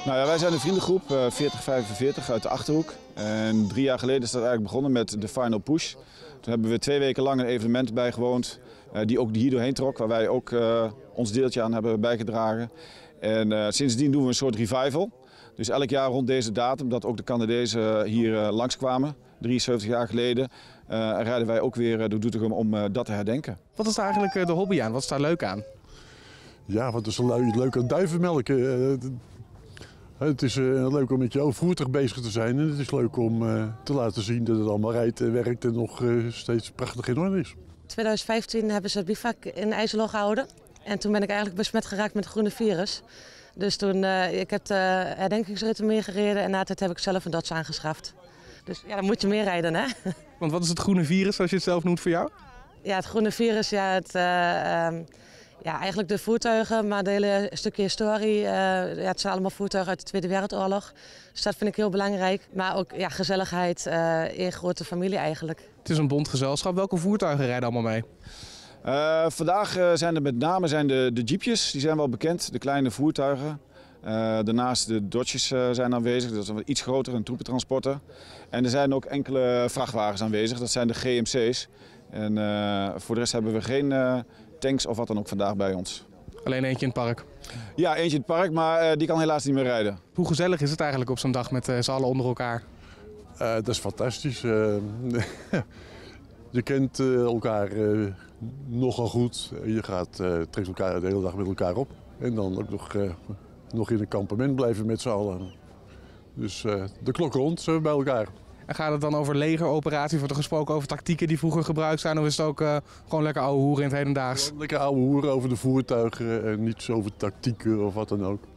Nou ja, wij zijn een vriendengroep, 40-45 uit de Achterhoek. En 3 jaar geleden is dat eigenlijk begonnen met de Final Push. Toen hebben we 2 weken lang een evenement bijgewoond, die ook hier doorheen trok, waar wij ook ons deeltje aan hebben bijgedragen. En sindsdien doen we een soort revival. Dus elk jaar rond deze datum, dat ook de Canadezen hier langskwamen, 73 jaar geleden, rijden wij ook weer door Doetinchem om dat te herdenken. Wat is daar eigenlijk de hobby aan? Wat is daar leuk aan? Ja, wat is er leuk aan duivenmelken? Het is leuk om met jouw voertuig bezig te zijn en het is leuk om te laten zien dat het allemaal rijdt en werkt en nog steeds prachtig in orde is. In 2015 hebben ze het bivak in IJsselhoog gehouden en toen ben ik eigenlijk besmet geraakt met het groene virus. Dus toen, ik heb de herdenkingsritten meegereden en na het heb ik zelf een Dodge aangeschaft. Dus ja, dan moet je meer rijden, hè? Want wat is het groene virus, zoals je het zelf noemt, voor jou? Ja, het groene virus, ja, ja, eigenlijk de voertuigen, maar het hele stukje historie. Ja, het zijn allemaal voertuigen uit de Tweede Wereldoorlog. Dus dat vind ik heel belangrijk. Maar ook ja, gezelligheid, één grote familie eigenlijk. Het is een bond gezelschap. Welke voertuigen rijden allemaal mee? Vandaag zijn er met name de jeepjes, die zijn wel bekend, de kleine voertuigen. Daarnaast de Dodges zijn aanwezig, dat is een iets groter, een troepentransporter. En er zijn ook enkele vrachtwagens aanwezig, dat zijn de GMC's. En voor de rest hebben we geen tanks of wat dan ook vandaag bij ons. Alleen eentje in het park? Ja, eentje in het park, maar die kan helaas niet meer rijden. Hoe gezellig is het eigenlijk op zo'n dag met z'n allen onder elkaar? Dat is fantastisch. Je kent elkaar nogal goed. Je trekt elkaar de hele dag met elkaar op. En dan ook nog in een kampement blijven met z'n allen. Dus de klok rond bij elkaar. En gaat het dan over legeroperaties? Wordt er gesproken over tactieken die vroeger gebruikt zijn? Of is het ook gewoon lekker ouwe hoeren in het hedendaags? Lekker ouwe hoeren over de voertuigen en niets over tactieken of wat dan ook.